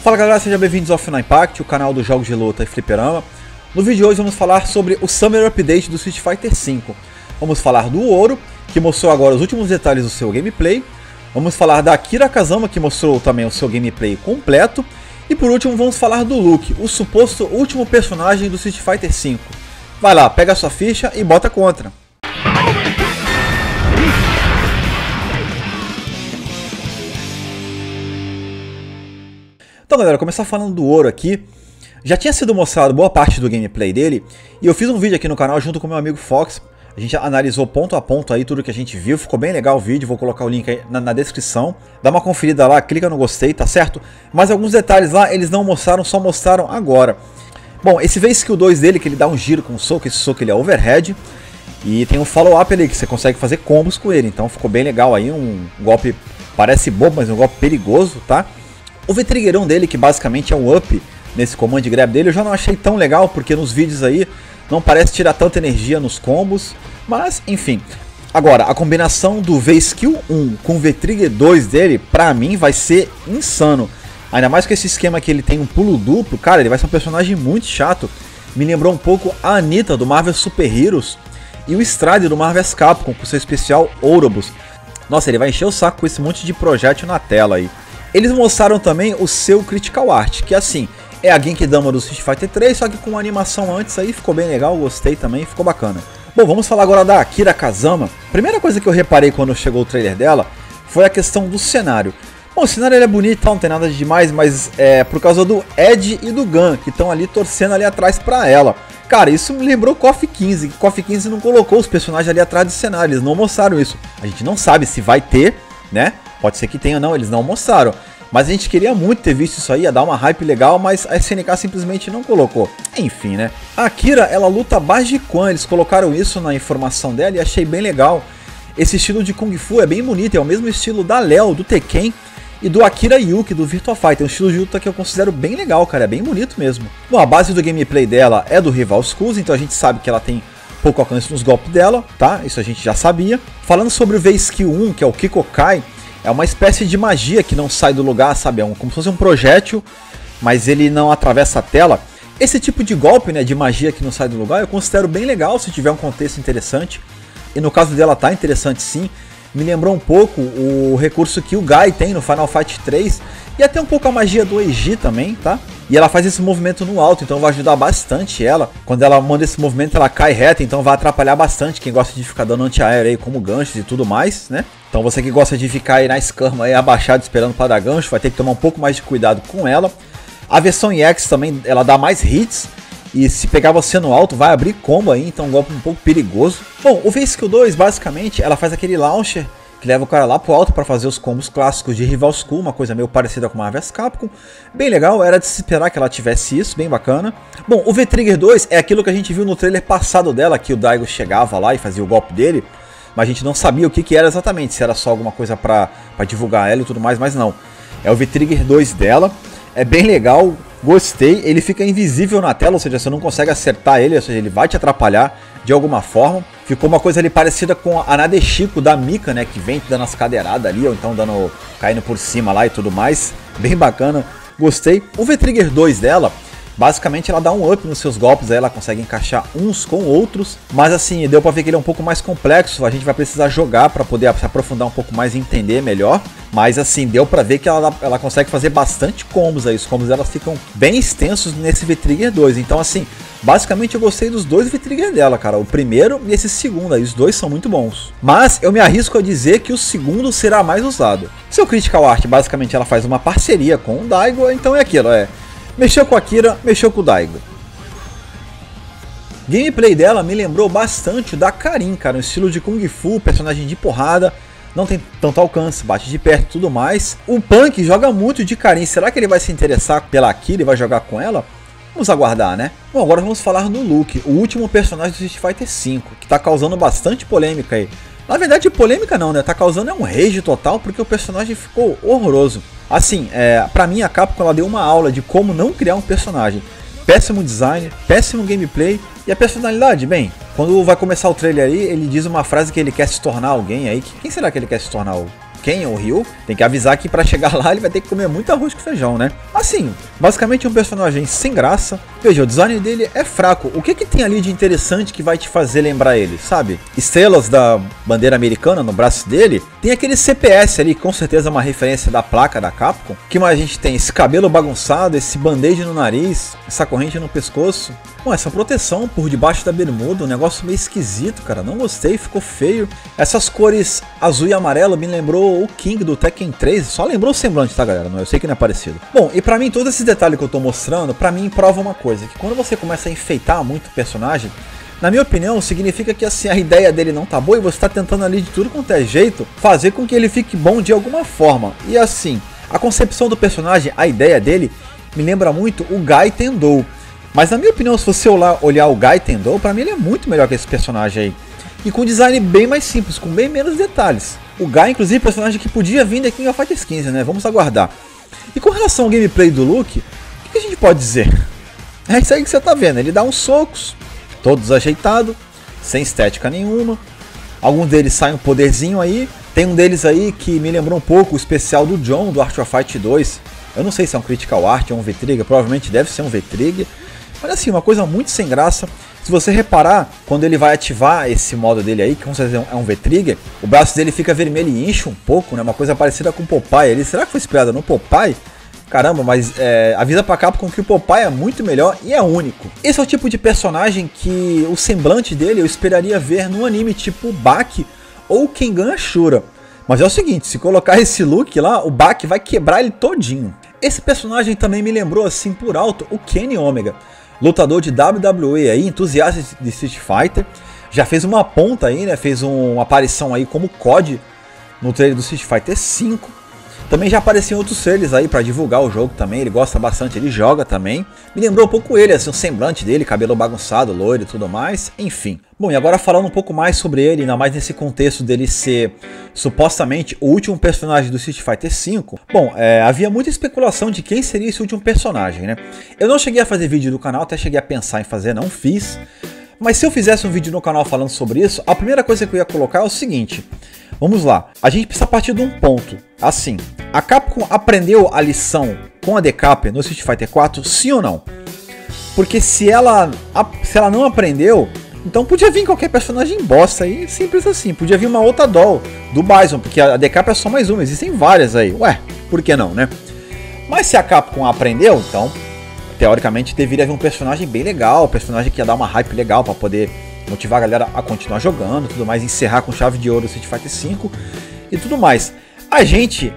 Fala galera, sejam bem-vindos ao Final Impact, o canal dos jogos de luta e fliperama. No vídeo de hoje vamos falar sobre o Summer Update do Street Fighter V. Vamos falar do Ouro, que mostrou agora os últimos detalhes do seu gameplay. Vamos falar da Akira Kazama, que mostrou também o seu gameplay completo. E por último vamos falar do Luke, o suposto último personagem do Street Fighter V. Vai lá, pega a sua ficha e bota contra. Então galera, começar falando do Ouro aqui. Já tinha sido mostrado boa parte do gameplay dele, e eu fiz um vídeo aqui no canal junto com meu amigo Fox. A gente analisou ponto a ponto aí tudo que a gente viu, ficou bem legal o vídeo, vou colocar o link aí na descrição. Dá uma conferida lá, clica no gostei, tá certo? Mas alguns detalhes lá eles não mostraram, só mostraram agora. Bom, esse V-Skill 2 dele, que ele dá um giro com o soco, esse soco ele é overhead. E tem um follow-up ali, que você consegue fazer combos com ele, então ficou bem legal aí, um golpe parece bobo, mas é um golpe perigoso, tá? O V-Trigger 1 dele, que basicamente é um up nesse command grab dele, eu já não achei tão legal, porque nos vídeos aí não parece tirar tanta energia nos combos, mas enfim. Agora, a combinação do V-Skill 1 com o V-Trigger 2 dele, pra mim vai ser insano. Ainda mais que esse esquema que ele tem um pulo duplo, cara, ele vai ser um personagem muito chato. Me lembrou um pouco a Anitta do Marvel Super Heroes e o Stride do Marvel Capcom com seu especial Ouroboros. Nossa, ele vai encher o saco com esse monte de projétil na tela aí. Eles mostraram também o seu Critical Art, que assim, é a Genkidama do Street Fighter 3, só que com uma animação antes aí, ficou bem legal, gostei também, ficou bacana. Bom, vamos falar agora da Akira Kazama. Primeira coisa que eu reparei quando chegou o trailer dela foi a questão do cenário. Bom, o cenário ele é bonito, não tem nada de demais, mas é por causa do Ed e do Gun, que estão ali torcendo ali atrás pra ela. Cara, isso me lembrou KOF 15, que KOF 15 não colocou os personagens ali atrás do cenário, eles não mostraram isso. A gente não sabe se vai ter, né? Pode ser que tenha ou não, eles não mostraram. Mas a gente queria muito ter visto isso aí, ia dar uma hype legal, mas a SNK simplesmente não colocou. Enfim, né? A Akira, ela luta a base de Quan, eles colocaram isso na informação dela e achei bem legal. Esse estilo de Kung Fu é bem bonito, é o mesmo estilo da Léo, do Tekken e do Akira Yuki, do Virtua Fighter. É um estilo de luta que eu considero bem legal, cara, é bem bonito mesmo. Bom, a base do gameplay dela é do Rival Schools, então a gente sabe que ela tem pouco alcance nos golpes dela, tá? Isso a gente já sabia. Falando sobre o V-Skill 1, que é o Kikokai, é uma espécie de magia que não sai do lugar, sabe? É como se fosse um projétil, mas ele não atravessa a tela. Esse tipo de golpe, né, de magia que não sai do lugar, eu considero bem legal se tiver um contexto interessante. E no caso dela tá interessante sim. Me lembrou um pouco o recurso que o Guy tem no Final Fight 3. E até um pouco a magia do Eiji também, tá? E ela faz esse movimento no alto, então vai ajudar bastante ela. Quando ela manda esse movimento, ela cai reta, então vai atrapalhar bastante quem gosta de ficar dando anti-aéreo aí, como ganchos e tudo mais, né? Então você que gosta de ficar aí na escama, aí abaixado esperando para dar gancho, vai ter que tomar um pouco mais de cuidado com ela. A versão EX também, ela dá mais hits. E se pegar você no alto, vai abrir combo aí, então um golpe um pouco perigoso. Bom, o V-Skill 2, basicamente, ela faz aquele launcher que leva o cara lá pro alto para fazer os combos clássicos de Rival School, uma coisa meio parecida com a Marvel Capcom. Bem legal, era de se esperar que ela tivesse isso, bem bacana. Bom, o V-Trigger 2 é aquilo que a gente viu no trailer passado dela, que o Daigo chegava lá e fazia o golpe dele, mas a gente não sabia o que era exatamente, se era só alguma coisa pra divulgar ela e tudo mais, mas não. É o V-Trigger 2 dela, é bem legal, gostei, ele fica invisível na tela, ou seja, você não consegue acertar ele, ou seja, ele vai te atrapalhar de alguma forma. Ficou uma coisa ali parecida com a Nadeshiko da Mika, né, que vem dando as cadeiradas ali, ou então caindo por cima lá e tudo mais, bem bacana, gostei. O V-Trigger 2 dela, basicamente ela dá um up nos seus golpes, aí ela consegue encaixar uns com outros, mas assim, deu pra ver que ele é um pouco mais complexo, a gente vai precisar jogar pra poder se aprofundar um pouco mais e entender melhor, mas assim, deu pra ver que ela consegue fazer bastante combos aí, os combos dela ficam bem extensos nesse V-Trigger 2, então assim, basicamente eu gostei dos dois V-Trigger dela, cara, o primeiro e esse segundo aí, os dois são muito bons, mas eu me arrisco a dizer que o segundo será mais usado. Seu Critical Art, basicamente ela faz uma parceria com o Daigo, então é aquilo, mexeu com a Akira, mexeu com o Daigo. Gameplay dela me lembrou bastante da Karin, cara, um estilo de Kung Fu, personagem de porrada, não tem tanto alcance, bate de perto e tudo mais. O Punk joga muito de Karin, será que ele vai se interessar pela Akira e vai jogar com ela? Vamos aguardar, né? Bom, agora vamos falar do Luke, o último personagem do Street Fighter V, que tá causando bastante polêmica aí. Na verdade, polêmica não, né? Tá causando um rage total, porque o personagem ficou horroroso. Assim, pra mim a Capcom ela deu uma aula de como não criar um personagem. Péssimo design, péssimo gameplay e a personalidade, bem, quando vai começar o trailer aí, ele diz uma frase que ele quer se tornar alguém aí. Quem será que ele quer se tornar? Ken ou Ryu, tem que avisar que pra chegar lá ele vai ter que comer muito arroz com feijão, né? Assim, basicamente é um personagem sem graça. Veja, o design dele é fraco. O que tem ali de interessante que vai te fazer lembrar ele, sabe? Estrelas da bandeira americana no braço dele. Tem aquele CPS ali, com certeza é uma referência da placa da Capcom. O que mais a gente tem? Esse cabelo bagunçado, esse band-aid no nariz, essa corrente no pescoço. Bom, essa proteção por debaixo da bermuda, um negócio meio esquisito, cara. Não gostei, ficou feio. Essas cores azul e amarelo me lembrou o King do Tekken 3. Só lembrou o semblante, tá, galera? Eu sei que não é parecido. Bom, e pra mim, todos esses detalhes que eu tô mostrando, pra mim, prova uma coisa. Que quando você começa a enfeitar muito o personagem, na minha opinião, significa que assim, a ideia dele não tá boa e você tá tentando ali de tudo quanto é jeito fazer com que ele fique bom de alguma forma. E assim, a concepção do personagem, a ideia dele, me lembra muito o Gai Tendou. Mas na minha opinião, se você olhar o Gai Tendou, pra mim ele é muito melhor que esse personagem aí. E com um design bem mais simples, com bem menos detalhes. O Gai, inclusive, personagem que podia vir da King of Fighters 15, né? Vamos aguardar. E com relação ao gameplay do Luke, o que a gente pode dizer? É isso aí que você tá vendo, ele dá uns socos, todo desajeitado, sem estética nenhuma. Alguns deles saem um poderzinho aí. Tem um deles aí que me lembrou um pouco o especial do John, do Art of Fight 2. Eu não sei se é um Critical Art ou um V-Trigger, provavelmente deve ser um V-Trigger. Mas assim, uma coisa muito sem graça. Se você reparar, quando ele vai ativar esse modo dele aí, que com certeza é um V-Trigger, o braço dele fica vermelho e incha um pouco, né? Uma coisa parecida com o Popeye. Ele, será que foi inspirado no Popeye? Caramba, mas avisa pra Capcom que o Popeye é muito melhor e é único. Esse é o tipo de personagem que o semblante dele eu esperaria ver no anime tipo Baki ou Kengan Ashura. Mas é o seguinte, se colocar esse look lá, o Baki vai quebrar ele todinho. Esse personagem também me lembrou assim por alto o Kenny Omega. Lutador de WWE aí, entusiasta de Street Fighter. Já fez uma ponta aí, né? Fez uma aparição aí como COD no trailer do Street Fighter 5. Também já apareceu em outros trailers aí pra divulgar o jogo também. Ele gosta bastante, ele joga também. Me lembrou um pouco ele, assim, o semblante dele, cabelo bagunçado, loiro e tudo mais. Enfim. Bom, e agora falando um pouco mais sobre ele, ainda mais nesse contexto dele ser supostamente o último personagem do Street Fighter V. Bom, havia muita especulação de quem seria esse último personagem, né? Eu não cheguei a fazer vídeo do canal, até cheguei a pensar em fazer, não fiz. Mas se eu fizesse um vídeo no canal falando sobre isso, a primeira coisa que eu ia colocar é o seguinte. Vamos lá, a gente precisa partir de um ponto. Assim, a Capcom aprendeu a lição com a Decap no Street Fighter 4, sim ou não? Porque se ela não aprendeu, então podia vir qualquer personagem bosta aí, simples assim. Podia vir uma outra doll do Bison, porque a Decap é só mais uma, existem várias aí. Ué, por que não, né? Mas se a Capcom aprendeu, então, teoricamente deveria vir um personagem bem legal, um personagem que ia dar uma hype legal pra poder motivar a galera a continuar jogando, tudo mais, encerrar com chave de ouro o Street Fighter V e tudo mais. A gente,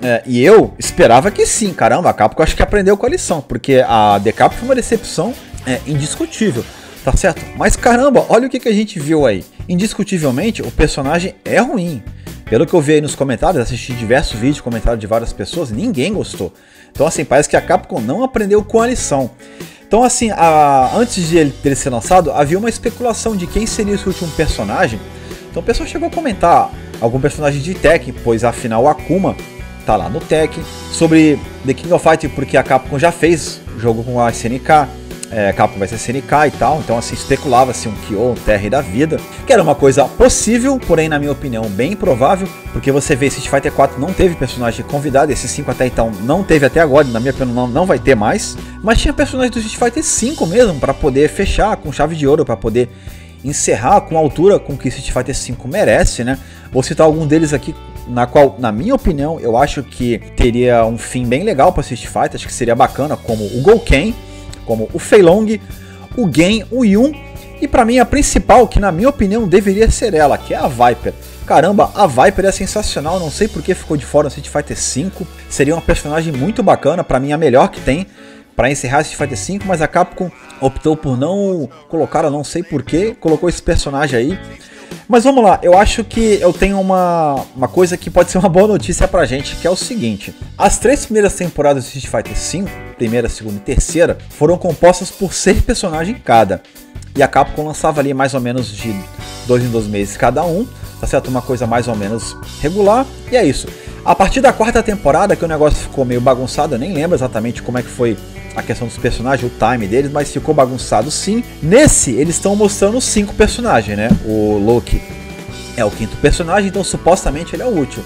e eu, esperava que sim, caramba, a Capcom acho que aprendeu com a lição, porque a Decap foi uma decepção indiscutível, tá certo? Mas caramba, olha o que a gente viu aí. Indiscutivelmente, o personagem é ruim. Pelo que eu vi aí nos comentários, assisti diversos vídeos, comentários de várias pessoas, ninguém gostou. Então assim, parece que a Capcom não aprendeu com a lição. Então assim, antes de ele ter sido lançado, havia uma especulação de quem seria esse último personagem. Então o pessoal chegou a comentar algum personagem de Tekken, pois afinal o Akuma tá lá no Tekken. Sobre The King of Fighters, porque a Capcom já fez jogo com a SNK, Capcom vai ser SNK e tal. Então assim, especulava-se um Kyo, um TR da vida, que era uma coisa possível, porém na minha opinião bem improvável, porque você vê Street Fighter 4 não teve personagem convidado, esse 5 até então não teve até agora, na minha opinião não vai ter mais. Mas tinha personagem do Street Fighter 5 mesmo, para poder fechar com chave de ouro, para poder encerrar com a altura com que Street Fighter 5 merece, né? Vou citar algum deles aqui, na qual, na minha opinião, eu acho que teria um fim bem legal para Street Fighter, acho que seria bacana, como o Gouken, como o Fei Long, o Gen, o Yun, e pra mim a principal, que na minha opinião deveria ser ela, que é a Viper. Caramba, a Viper é sensacional, não sei por que ficou de fora no Street Fighter V, seria uma personagem muito bacana, pra mim a melhor que tem para encerrar Street Fighter V, mas a Capcom optou por não colocar, eu não sei por que, colocou esse personagem aí. Mas vamos lá, eu acho que eu tenho uma coisa que pode ser uma boa notícia pra gente, que é o seguinte. As 3 primeiras temporadas de Street Fighter V, primeira, segunda e terceira, foram compostas por 6 personagens cada. E a Capcom lançava ali mais ou menos de 2 em 2 meses cada um, tá certo? Uma coisa mais ou menos regular, e é isso. A partir da 4ª temporada, que o negócio ficou meio bagunçado, eu nem lembro exatamente como é que foi a questão dos personagens, o time deles, mas ficou bagunçado sim. Nesse, eles estão mostrando 5 personagens, né? O Loki é o 5º personagem, então supostamente ele é o último.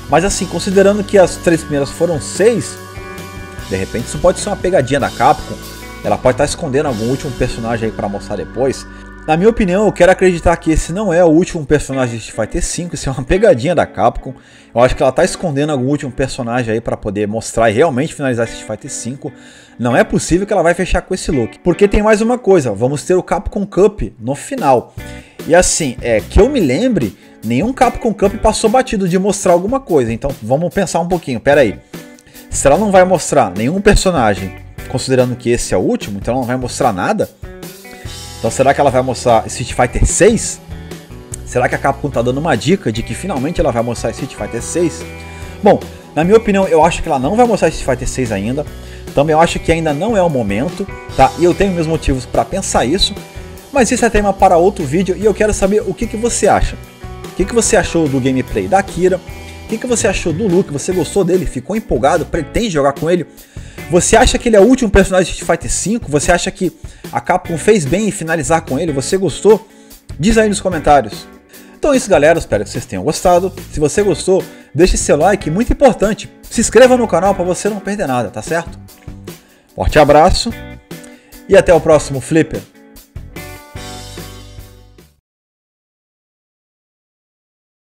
Mas assim, considerando que as 3 primeiras foram 6, de repente isso pode ser uma pegadinha da Capcom. Ela pode estar escondendo algum último personagem aí pra mostrar depois. Na minha opinião, eu quero acreditar que esse não é o último personagem de Street Fighter V, isso é uma pegadinha da Capcom. Eu acho que ela está escondendo algum último personagem aí para poder mostrar e realmente finalizar Street Fighter V. Não é possível que ela vai fechar com esse look. Porque tem mais uma coisa, vamos ter o Capcom Cup no final. E assim, que eu me lembre, nenhum Capcom Cup passou batido de mostrar alguma coisa. Então vamos pensar um pouquinho, pera aí. Se ela não vai mostrar nenhum personagem, considerando que esse é o último, então ela não vai mostrar nada? Então será que ela vai mostrar Street Fighter 6? Será que a Capcom tá dando uma dica de que finalmente ela vai mostrar Street Fighter 6? Bom, na minha opinião, eu acho que ela não vai mostrar Street Fighter 6 ainda. Também eu acho que ainda não é o momento, tá? E eu tenho meus motivos para pensar isso. Mas isso é tema para outro vídeo e eu quero saber o que você acha. O que você achou do gameplay da Akira? O que você achou do Luke? Você gostou dele? Ficou empolgado? Pretende jogar com ele? Você acha que ele é o último personagem de Street Fighter V? Você acha que a Capcom fez bem em finalizar com ele? Você gostou? Diz aí nos comentários. Então é isso, galera, espero que vocês tenham gostado. Se você gostou, deixe seu like, muito importante. Se inscreva no canal para você não perder nada, tá certo? Forte abraço e até o próximo Flipper.